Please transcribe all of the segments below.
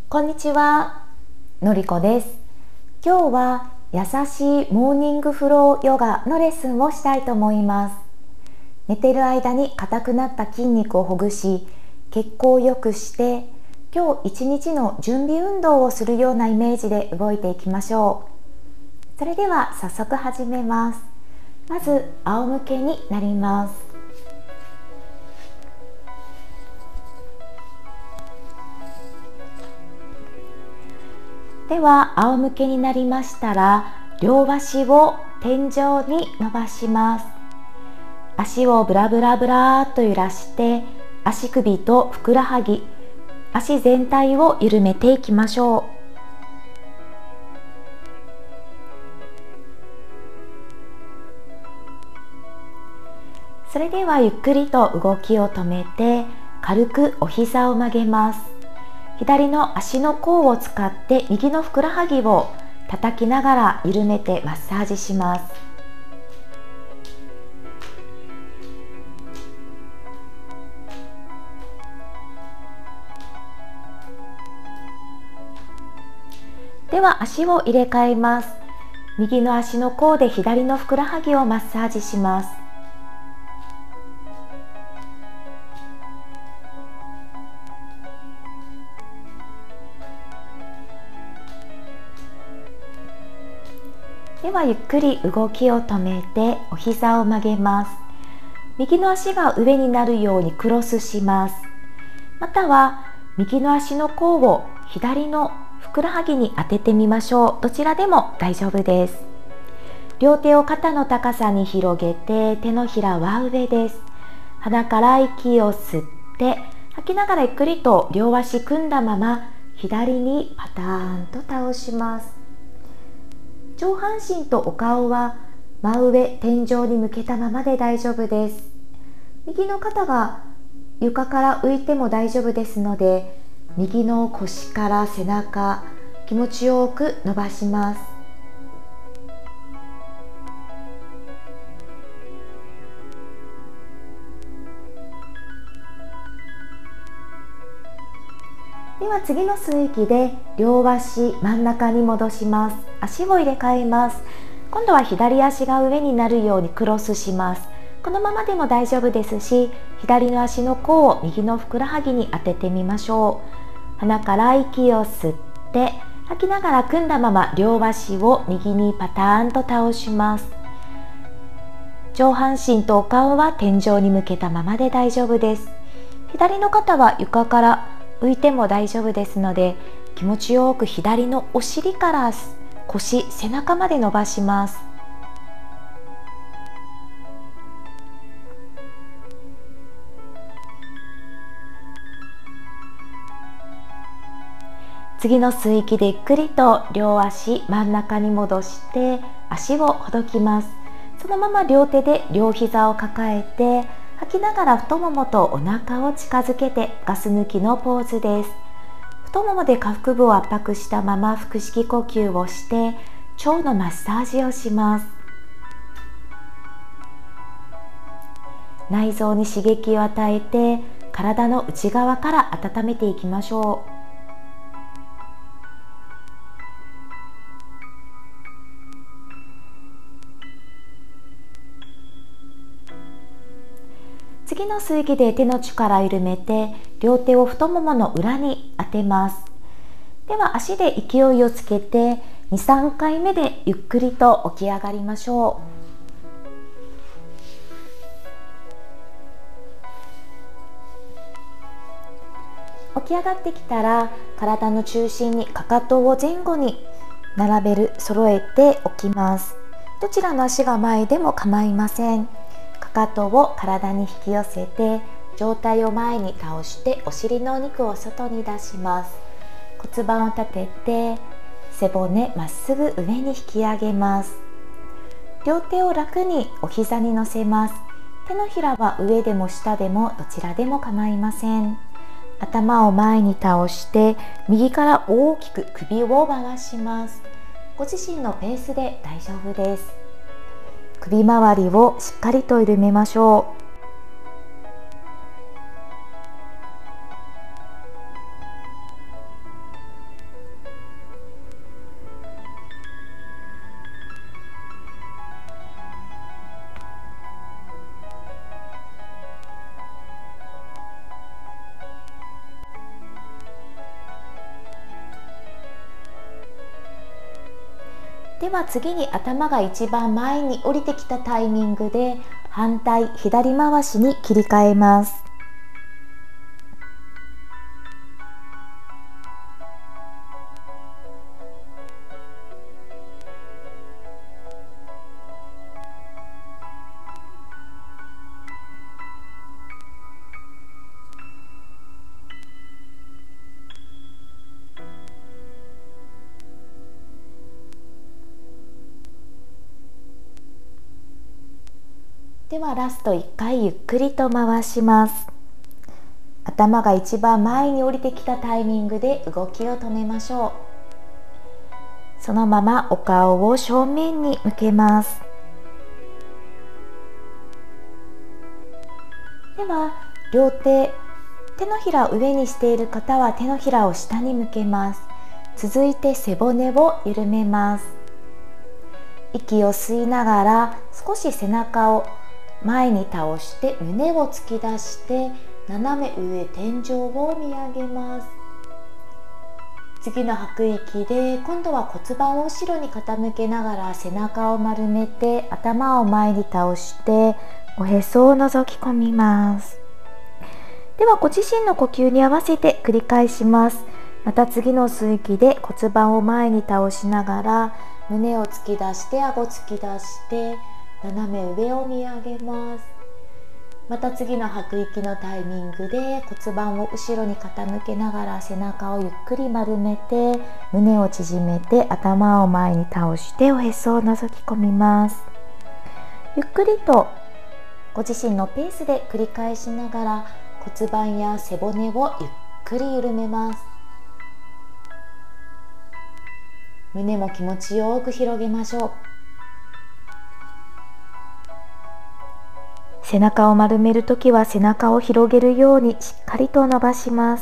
こんにちは、のりこです。今日は優しいモーニングフローヨガのレッスンをしたいと思います。寝ている間に硬くなった筋肉をほぐし、血行を良くして、今日一日の準備運動をするようなイメージで動いていきましょう。それでは早速始めます。まず仰向けになります。では仰向けになりましたら、両足を天井に伸ばします。足をブラブラブラーっと揺らして、足首とふくらはぎ、足全体を緩めていきましょう。それではゆっくりと動きを止めて、軽くお膝を曲げます。左の足の甲を使って右のふくらはぎを叩きながら緩めてマッサージします。では足を入れ替えます。右の足の甲で左のふくらはぎをマッサージします。ではゆっくり動きを止めてお膝を曲げます。右の足が上になるようにクロスします。または右の足の甲を左のふくらはぎに当ててみましょう。どちらでも大丈夫です。両手を肩の高さに広げて手のひらは上です。鼻から息を吸って吐きながらゆっくりと両足組んだまま左にパターンと倒します。上半身とお顔は真上天井に向けたままで大丈夫です。右の肩が床から浮いても大丈夫ですので、右の腰から背中気持ちよく伸ばします。では次の吸う息で両足真ん中に戻します。足を入れ替えます。今度は左足が上になるようにクロスします。このままでも大丈夫ですし、左の足の甲を右のふくらはぎに当ててみましょう。鼻から息を吸って吐きながら組んだまま両足を右にパターンと倒します。上半身とお顔は天井に向けたままで大丈夫です。左の肩は床から浮いても大丈夫ですので、気持ちよく左のお尻から腰、背中まで伸ばします。次の吸い息でゆっくりと両足真ん中に戻して足をほどきます。そのまま両手で両膝を抱えて吐きながら太ももとお腹を近づけてガス抜きのポーズです。太ももで下腹部を圧迫したまま腹式呼吸をして腸のマッサージをします。内臓に刺激を与えて体の内側から温めていきましょう。次の吸い息で手の力を緩めて両手を太ももの裏に当てます。では足で勢いをつけて 2,3 回目でゆっくりと起き上がりましょう。起き上がってきたら体の中心にかかとを前後に並べる揃えておきます。どちらの足が前でも構いません。かかとを体に引き寄せて上体を前に倒してお尻のお肉を外に出します。骨盤を立てて背骨まっすぐ上に引き上げます。両手を楽にお膝に乗せます。手のひらは上でも下でもどちらでも構いません。頭を前に倒して右から大きく首を回します。ご自身のペースで大丈夫です。首周りをしっかりと緩めましょう。 では次に頭が一番前に降りてきたタイミングで反対左回しに切り替えます。ではラスト1回ゆっくりと回します。頭が一番前に降りてきたタイミングで動きを止めましょう。そのままお顔を正面に向けます。では両手、手のひらを上にしている方は手のひらを下に向けます。続いて背骨を緩めます。息を吸いながら少し背中を前に倒して胸を突き出して斜め上天井を見上げます。次の吐く息で今度は骨盤を後ろに傾けながら背中を丸めて頭を前に倒しておへそを覗き込みます。ではご自身の呼吸に合わせて繰り返します。また次の吸う息で骨盤を前に倒しながら胸を突き出して顎突き出して斜め上を見上げます。また次の吐く息のタイミングで骨盤を後ろに傾けながら背中をゆっくり丸めて胸を縮めて頭を前に倒しておへそを覗き込みます。ゆっくりとご自身のペースで繰り返しながら骨盤や背骨をゆっくり緩めます。胸も気持ちよく広げましょう。背中を丸めるときは背中を広げるようにしっかりと伸ばします。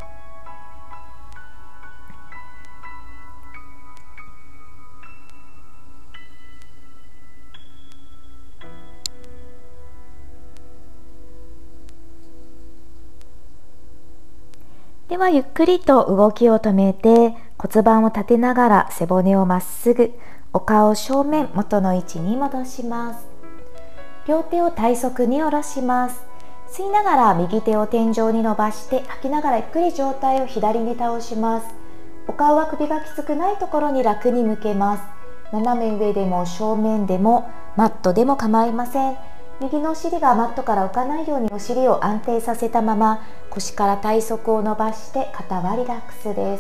ではゆっくりと動きを止めて骨盤を立てながら背骨をまっすぐ、お顔を正面元の位置に戻します。両手を体側に下ろします。吸いながら右手を天井に伸ばして吐きながらゆっくり上体を左に倒します。お顔は首がきつくないところに楽に向けます。斜め上でも正面でもマットでも構いません。右のお尻がマットから浮かないようにお尻を安定させたまま腰から体側を伸ばして肩はリラックスです。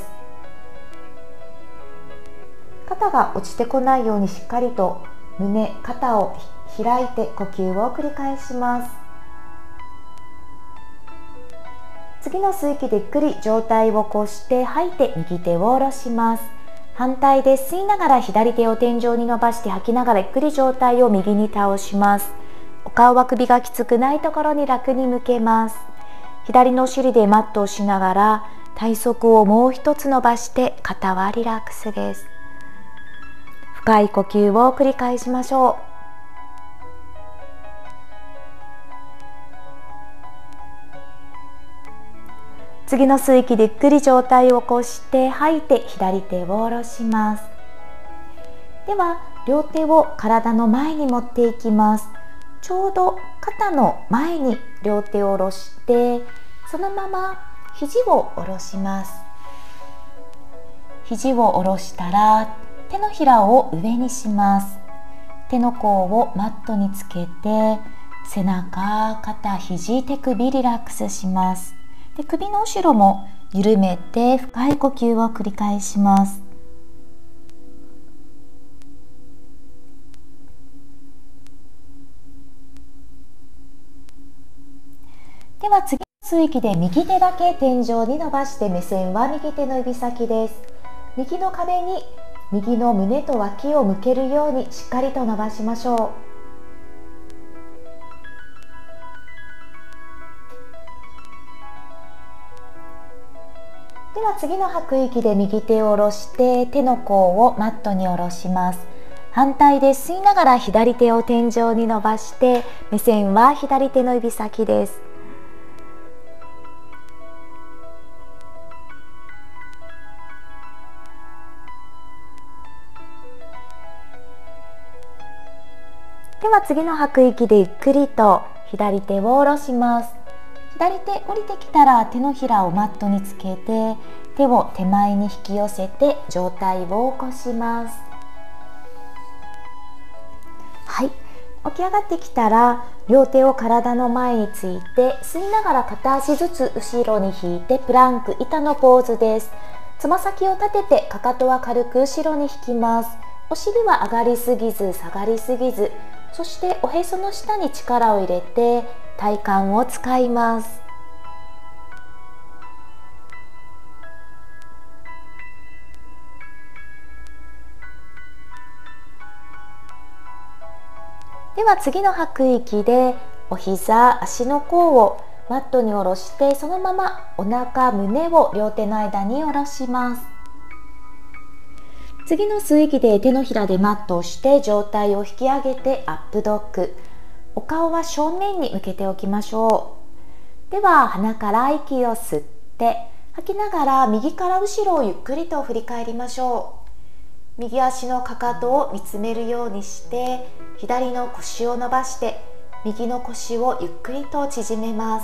肩が落ちてこないようにしっかりと胸、肩を開いて呼吸を繰り返します。次の吸う息でゆっくり上体を起こして吐いて右手を下ろします。反対で吸いながら左手を天井に伸ばして吐きながらゆっくり上体を右に倒します。お顔は首がきつくないところに楽に向けます。左のお尻でマットをしながら体側をもう一つ伸ばして肩はリラックスです。深い呼吸を繰り返しましょう。次の吸う息でゆっくり上体を起こして吐いて左手を下ろします。では両手を体の前に持っていきます。ちょうど肩の前に両手を下ろしてそのまま肘を下ろします。肘を下ろしたら手のひらを上にします。手の甲をマットにつけて背中、肩、肘、手首リラックスします。で首の後ろも緩めて深い呼吸を繰り返します。では次の吸う息で右手だけ天井に伸ばして目線は右手の指先です。右の壁に右の胸と脇を向けるようにしっかりと伸ばしましょう。では次の吐く息で右手を下ろして手の甲をマットに下ろします。反対で吸いながら左手を天井に伸ばして目線は左手の指先です。 では次の吐く息でゆっくりと左手を下ろします。左手降りてきたら手のひらをマットにつけて、手を手前に引き寄せて上体を起こします。はい、起き上がってきたら両手を体の前について吸いながら片足ずつ後ろに引いてプランク板のポーズです。つま先を立ててかかとは軽く後ろに引きます。お尻は上がりすぎず下がりすぎず、そしておへその下に力を入れて体幹を使います。では次の吐く息でお膝、足の甲をマットに下ろして、そのままお腹、胸を両手の間に下ろします。次の吸う息で手のひらでマットをして上体を引き上げてアップドッグ。お顔は正面に向けておきましょう。では鼻から息を吸って吐きながら右から後ろをゆっくりと振り返りましょう。右足のかかとを見つめるようにして左の腰を伸ばして右の腰をゆっくりと縮めます。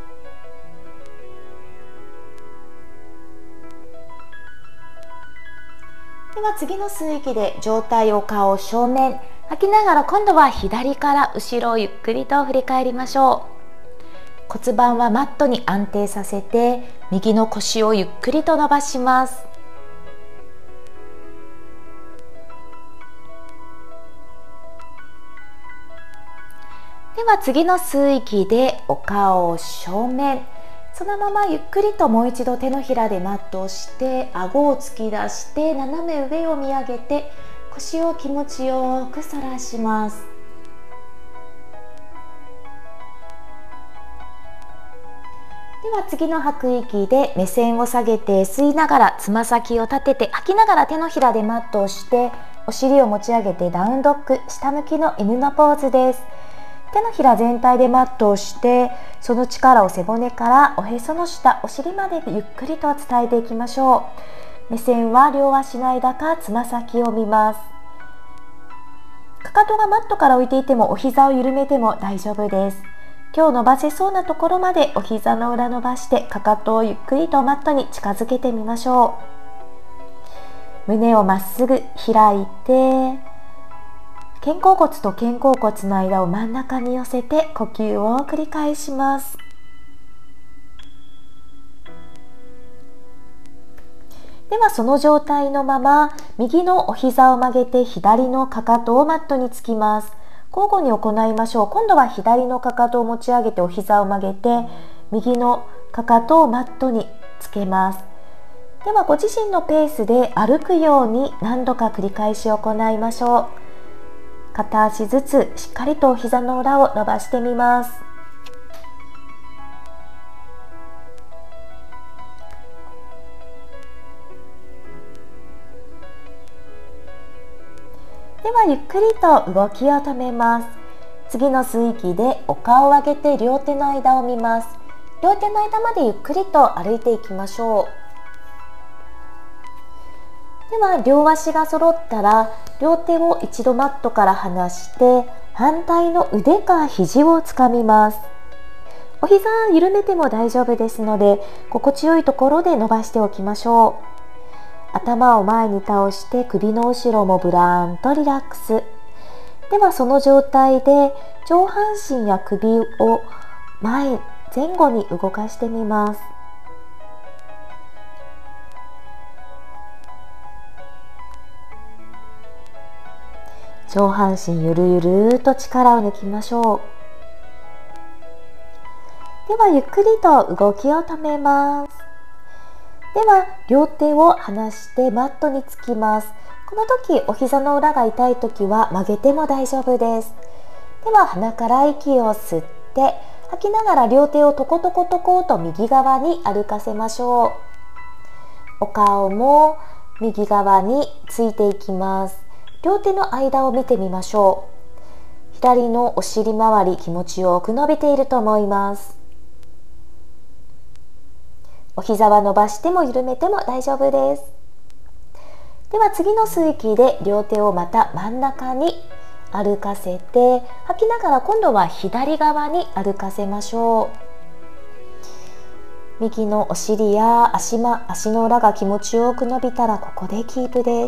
では次の吸う息で上体、お顔正面、吐きながら今度は左から後ろをゆっくりと振り返りましょう。骨盤はマットに安定させて右の腰をゆっくりと伸ばします。では次の吸う息でお顔を正面、そのままゆっくりともう一度手のひらでマットをして顎を突き出して斜め上を見上げて腰を気持ちよく反らします。では次の吐く息で目線を下げて吸いながらつま先を立てて、吐きながら手のひらでマットをしてお尻を持ち上げてダウンドッグ、下向きの犬のポーズです。手のひら全体でマットをして、その力を背骨からおへその下、お尻までゆっくりと伝えていきましょう。目線は両足の間かつま先を見ます。かかとがマットから浮いていてもお膝を緩めても大丈夫です。今日伸ばせそうなところまでお膝の裏伸ばしてかかとをゆっくりとマットに近づけてみましょう。胸をまっすぐ開いて、肩甲骨と肩甲骨の間を真ん中に寄せて呼吸を繰り返します。ではその状態のまま右のお膝を曲げて左のかかとをマットにつきます。交互に行いましょう。今度は左のかかとを持ち上げてお膝を曲げて右のかかとをマットにつけます。ではご自身のペースで歩くように何度か繰り返し行いましょう。片足ずつしっかりとお膝の裏を伸ばしてみます。ではゆっくりと動きを止めます。次の吸う息でお顔を上げて両手の間を見ます。両手の間までゆっくりと歩いていきましょう。では両足が揃ったら両手を一度マットから離して反対の腕か肘をつかみます。お膝緩めても大丈夫ですので心地よいところで伸ばしておきましょう。頭を前に倒して首の後ろもブラーンとリラックス。ではその状態で上半身や首を前後に動かしてみます。上半身ゆるゆると力を抜きましょう。ではゆっくりと動きを止めます。では両手を離してマットにつきます。この時お膝の裏が痛い時は曲げても大丈夫です。では鼻から息を吸って吐きながら両手をトコトコトコと右側に歩かせましょう。お顔も右側についていきます。両手の間を見てみましょう。左のお尻周り気持ちよく伸びていると思います。お膝は伸ばしても緩めても大丈夫です。では次の吸う息で両手をまた真ん中に歩かせて、吐きながら今度は左側に歩かせましょう。右のお尻や足の裏が気持ちよく伸びたらここでキープです。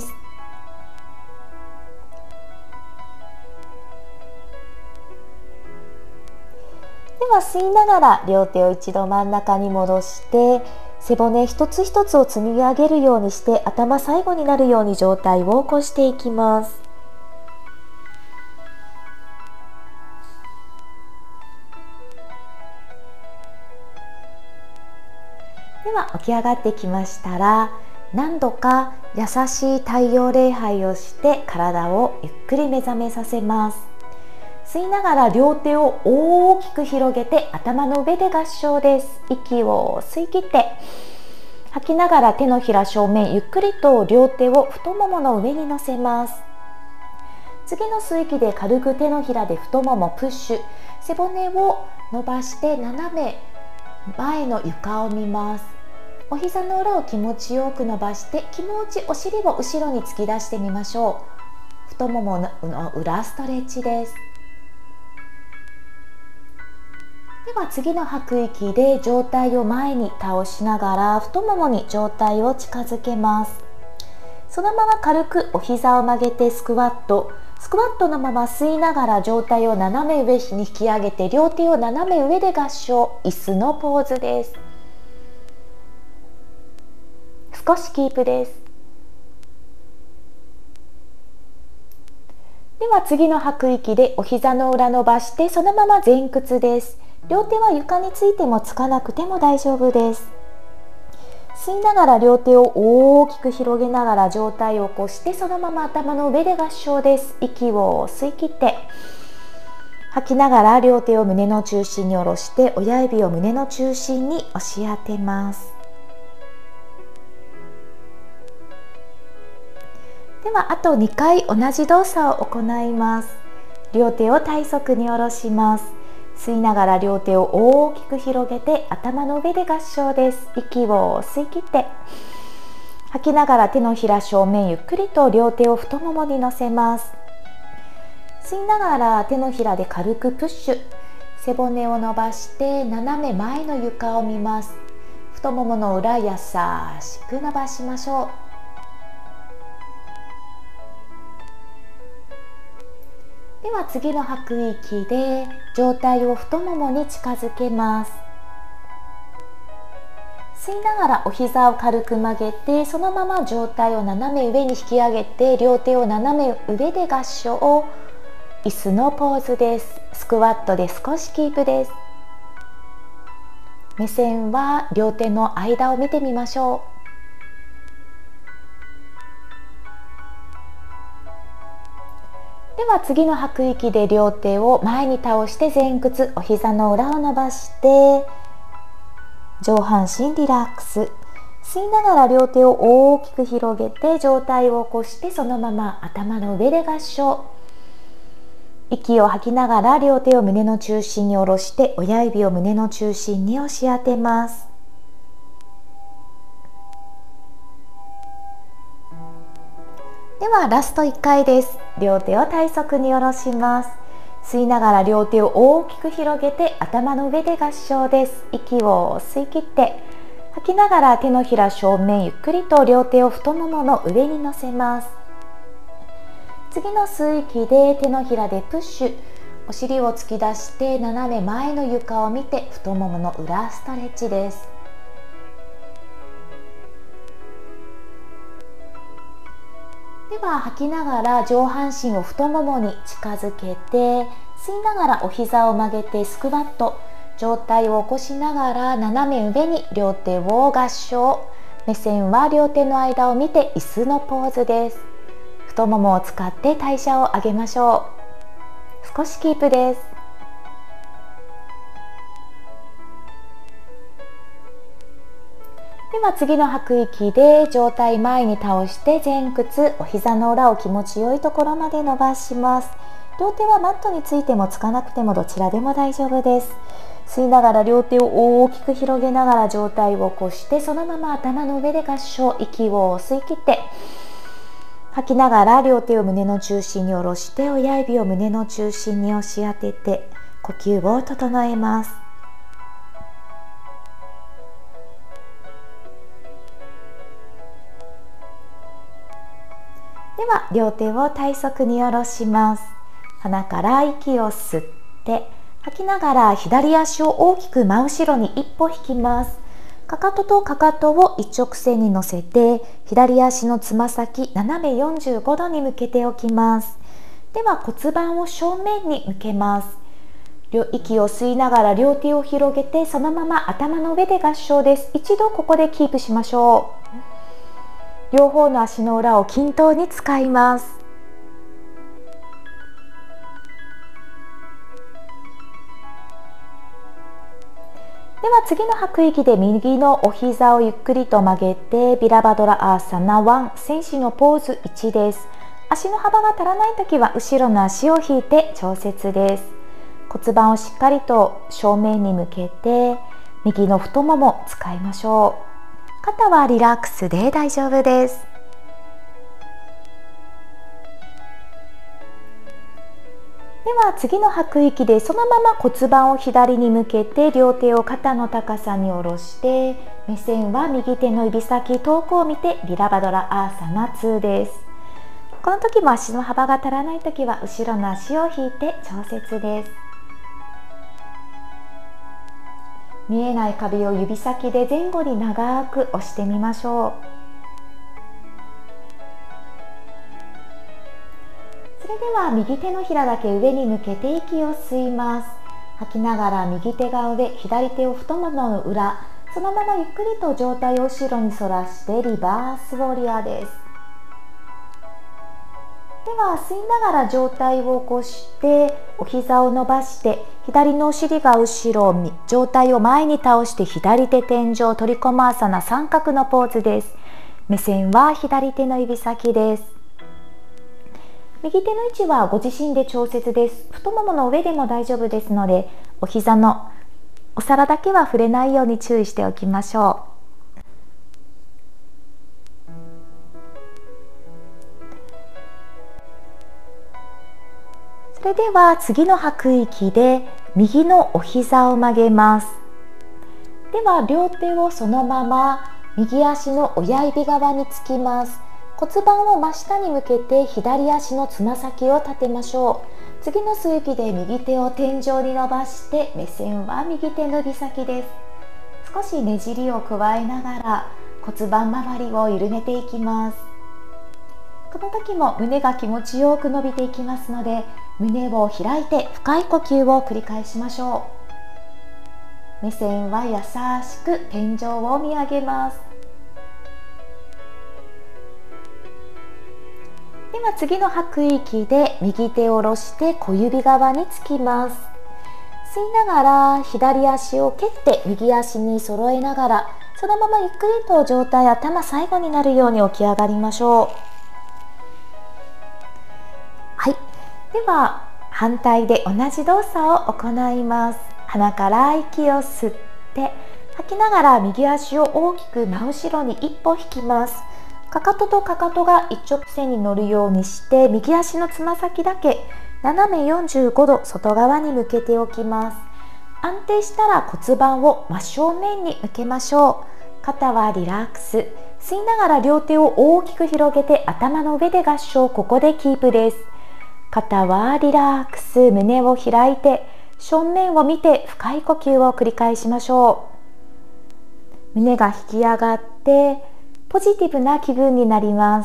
では吸いながら両手を一度真ん中に戻して、背骨一つ一つを積み上げるようにして頭最後になるように上体を起こしていきます。では起き上がってきましたら、何度か優しい太陽礼拝をして体をゆっくり目覚めさせます。吸いながら両手を大きく広げて頭の上で合掌です。息を吸い切って吐きながら手のひら正面、ゆっくりと両手を太ももの上に乗せます。次の吸う息で軽く手のひらで太ももプッシュ、背骨を伸ばして斜め前の床を見ます。お膝の裏を気持ちよく伸ばして、気持ちお尻を後ろに突き出してみましょう。太ももの裏ストレッチです。では次の吐く息で上体を前に倒しながら太ももに上体を近づけます。そのまま軽くお膝を曲げてスクワットのまま吸いながら上体を斜め上に引き上げて両手を斜め上で合掌、椅子のポーズです。少しキープです。では次の吐く息でお膝の裏伸ばしてそのまま前屈です。両手は床についてもつかなくても大丈夫です。吸いながら両手を大きく広げながら上体を起こしてそのまま頭の上で合掌です。息を吸い切って吐きながら両手を胸の中心に下ろして親指を胸の中心に押し当てます。ではあと2回同じ動作を行います。両手を体側に下ろします。吸いながら両手を大きく広げて頭の上で合掌です。息を吸い切って吐きながら手のひら正面、ゆっくりと両手を太ももに乗せます。吸いながら手のひらで軽くプッシュ、背骨を伸ばして斜め前の床を見ます。太ももの裏優しく伸ばしましょう。では次の吐く息で上体を太ももに近づけます。吸いながらお膝を軽く曲げてそのまま上体を斜め上に引き上げて両手を斜め上で合掌、椅子のポーズです。スクワットで少しキープです。目線は両手の間を見てみましょう。では次の吐く息で両手を前に倒して前屈、お膝の裏を伸ばして上半身リラックス。吸いながら両手を大きく広げて上体を起こしてそのまま頭の上で合掌。息を吐きながら両手を胸の中心に下ろして親指を胸の中心に押し当てます。ではラスト1回です。両手を体側に下ろします。吸いながら両手を大きく広げて頭の上で合掌です。息を吸い切って吐きながら手のひら正面、ゆっくりと両手を太ももの上に乗せます。次の吸う息で手のひらでプッシュ、お尻を突き出して斜め前の床を見て太ももの裏ストレッチです。では吐きながら上半身を太ももに近づけて吸いながらお膝を曲げてスクワット、上体を起こしながら斜め上に両手を合掌、目線は両手の間を見て椅子のポーズです。太ももを使って代謝を上げましょう。少しキープです。では次の吐く息で上体前に倒して前屈、お膝の裏を気持ちよいところまで伸ばします。両手はマットについてもつかなくてもどちらでも大丈夫です。吸いながら両手を大きく広げながら上体を起こしてそのまま頭の上で合掌、息を吸い切って吐きながら両手を胸の中心に下ろして親指を胸の中心に押し当てて呼吸を整えます。では両手を体側に下ろします。鼻から息を吸って吐きながら左足を大きく真後ろに一歩引きます。かかととかかとを一直線に乗せて左足のつま先斜め45度に向けておきます。では骨盤を正面に向けます。息を吸いながら両手を広げてそのまま頭の上で合掌です。一度ここでキープしましょう。両方の足の裏を均等に使います。では次の吐く息で右のお膝をゆっくりと曲げてビラバドラアーサナ1、戦士のポーズ1です。足の幅が足らないときは後ろの足を引いて調節です。骨盤をしっかりと正面に向けて右の太もも使いましょう。肩はリラックスで大丈夫です。では次の吐く息でそのまま骨盤を左に向けて両手を肩の高さに下ろして目線は右手の指先遠くを見てビラバドラアーサナ2です。この時も足の幅が足らない時は後ろの足を引いて調節です。見えない壁を指先で前後に長く押してみましょう。それでは右手のひらだけ上に向けて息を吸います。吐きながら右手が上、左手を太ももの裏、そのままゆっくりと上体を後ろに反らしてリバースウォリアーです。では吸いながら上体を起こしてお膝を伸ばして左のお尻が後ろ、上体を前に倒して左手天井トリコマーサナ三角のポーズです。目線は左手の指先です。右手の位置はご自身で調節です。太ももの上でも大丈夫ですのでお膝のお皿だけは触れないように注意しておきましょう。それでは次の吐く息で右のお膝を曲げます。では両手をそのまま右足の親指側につきます。骨盤を真下に向けて左足のつま先を立てましょう。次の吸う息で右手を天井に伸ばして目線は右手の指先です。少しねじりを加えながら骨盤周りを緩めていきます。この時も胸が気持ちよく伸びていきますので胸を開いて深い呼吸を繰り返しましょう。目線は優しく天井を見上げます。では次の吐く息で右手を下ろして小指側につきます。吸いながら左足を蹴って右足に揃えながらそのままゆっくりと上体頭最後になるように起き上がりましょう。はい、では反対で同じ動作を行います。鼻から息を吸って吐きながら右足を大きく真後ろに一歩引きます。かかととかかとが一直線に乗るようにして右足のつま先だけ斜め45度外側に向けておきます。安定したら骨盤を真正面に向けましょう。肩はリラックス。吸いながら両手を大きく広げて頭の上で合掌。ここでキープです。肩はリラックス。胸を開いて正面を見て深い呼吸を繰り返しましょう。胸が引き上がってポジティブな気分になります。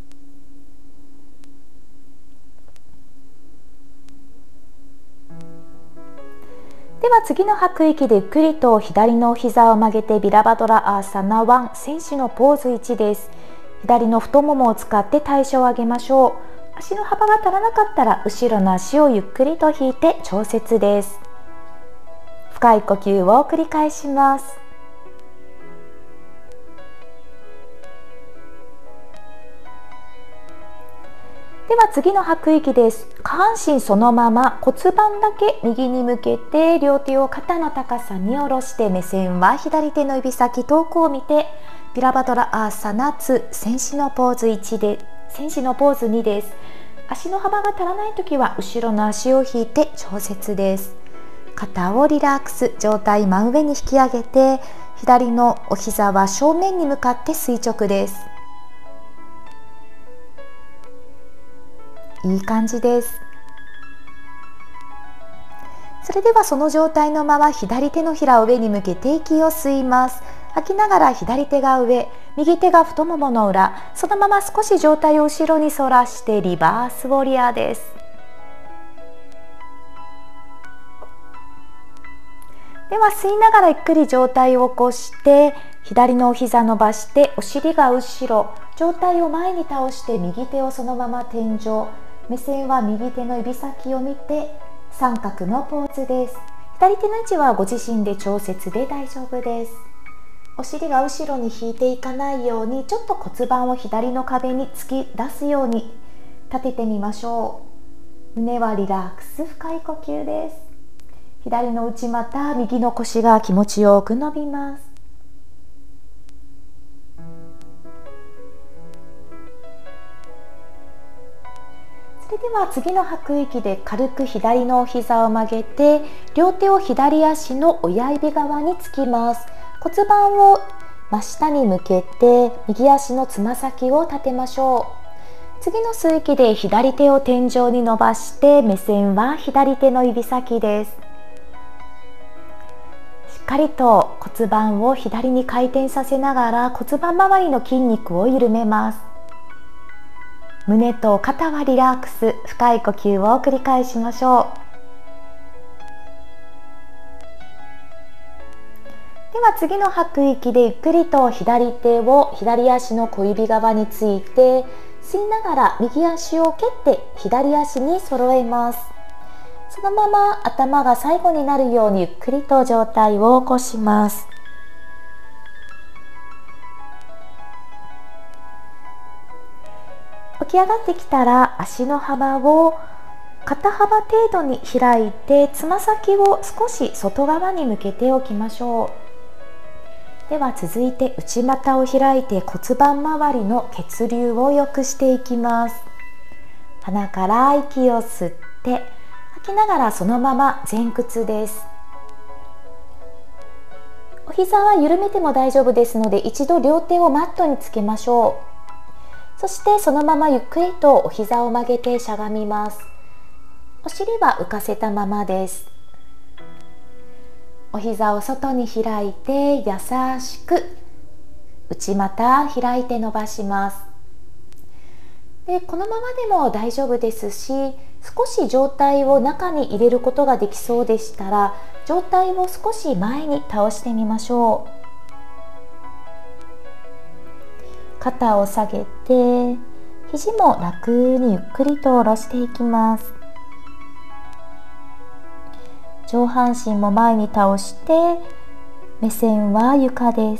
では次の吐く息でゆっくりと左の膝を曲げてビラバドラアーサナ1、戦士のポーズ1です。左の太ももを使って代謝を上げましょう。足の幅が足らなかったら後ろの足をゆっくりと引いて調節です。深い呼吸を繰り返します。では次の吐く息です。下半身そのまま骨盤だけ右に向けて両手を肩の高さに下ろして目線は左手の指先遠くを見てビラバドラアーサナ2、戦士のポーズ1で戦士のポーズ2です。足の幅が足らないときは後ろの足を引いて調節です。肩をリラックス、上体真上に引き上げて、左のお膝は正面に向かって垂直です。いい感じです。それではその状態のまま左手のひらを上に向けて息を吸います。吐きながら左手が上、右手が太ももの裏、そのまま少し上体を後ろに反らしてリバースウォリアーです。では吸いながらゆっくり上体を起こして、左のお膝伸ばしてお尻が後ろ、上体を前に倒して右手をそのまま天井、目線は右手の指先を見て三角のポーズです。左手の位置はご自身で調節で大丈夫です。お尻が後ろに引いていかないように、ちょっと骨盤を左の壁に突き出すように立ててみましょう。胸はリラックス、深い呼吸です。左の内股、右の腰が気持ちよく伸びます。それでは次の吐く息で軽く左のお膝を曲げて、両手を左足の親指側につきます。骨盤を真下に向けて右足のつま先を立てましょう。次の吸う息で左手を天井に伸ばして、目線は左手の指先です。しっかりと骨盤を左に回転させながら骨盤周りの筋肉を緩めます。胸と肩はリラックス、深い呼吸を繰り返しましょう。では次の吐く息でゆっくりと左手を左足の小指側について、吸いながら右足を蹴って左足に揃えます。そのまま頭が最後になるようにゆっくりと上体を起こします。起き上がってきたら足の幅を肩幅程度に開いて、つま先を少し外側に向けておきましょう。では続いて内股を開いて骨盤周りの血流を良くしていきます。鼻から息を吸って吐きながらそのまま前屈です。お膝は緩めても大丈夫ですので、一度両手をマットにつけましょう。そしてそのままゆっくりとお膝を曲げてしゃがみます。お尻は浮かせたままです。お膝を外に開いて優しく内股開いて伸ばします。でこのままでも大丈夫ですし、少し上体を中に入れることができそうでしたら、上体を少し前に倒してみましょう。肩を下げて肘も楽にゆっくりと下ろしていきます。上半身も前に倒して目線は床です。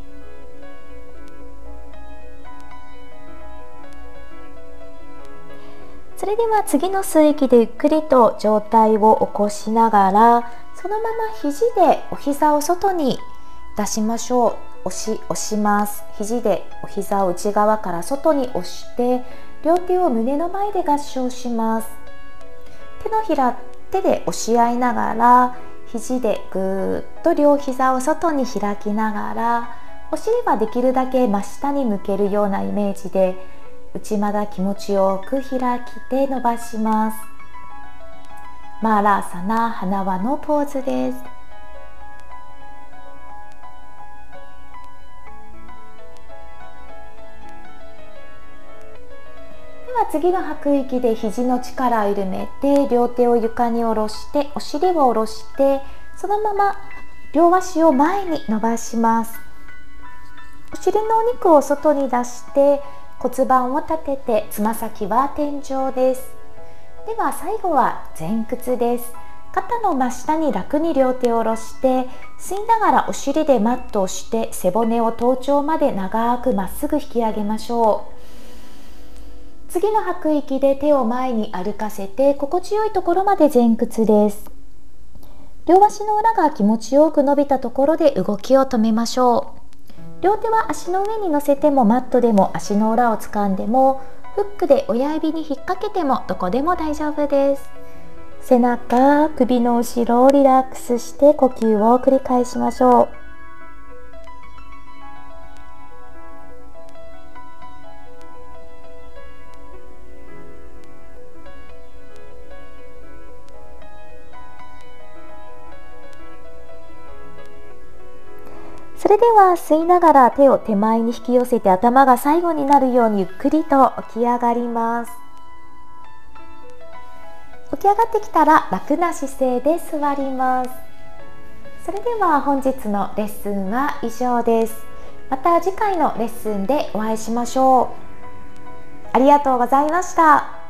それでは次の吸う息でゆっくりと上体を起こしながら、そのまま肘でお膝を外に出しましょう。押します。肘でお膝を内側から外に押して、両手を胸の前で合掌します。手のひら手で押し合いながら、肘でぐーっと両膝を外に開きながら、お尻はできるだけ真下に向けるようなイメージで内股気持ちよく開きて伸ばします。マーラーサナ花輪のポーズです。では次の吐く息で肘の力を緩めて、両手を床に下ろしてお尻を下ろして、そのまま両足を前に伸ばします。お尻のお肉を外に出して骨盤を立てて、つま先は天井です。では最後は前屈です。肩の真下に楽に両手を下ろして、吸いながらお尻でマットをして背骨を頭頂まで長くまっすぐ引き上げましょう。次の吐く息で手を前に歩かせて心地よいところまで前屈です。両足の裏が気持ちよく伸びたところで動きを止めましょう。両手は足の上に乗せてもマットでも足の裏を掴んでもフックで親指に引っ掛けてもどこでも大丈夫です。背中、首の後ろをリラックスして呼吸を繰り返しましょう。それでは吸いながら手を手前に引き寄せて頭が最後になるようにゆっくりと起き上がります。起き上がってきたら楽な姿勢で座ります。それでは本日のレッスンは以上です。また次回のレッスンでお会いしましょう。ありがとうございました。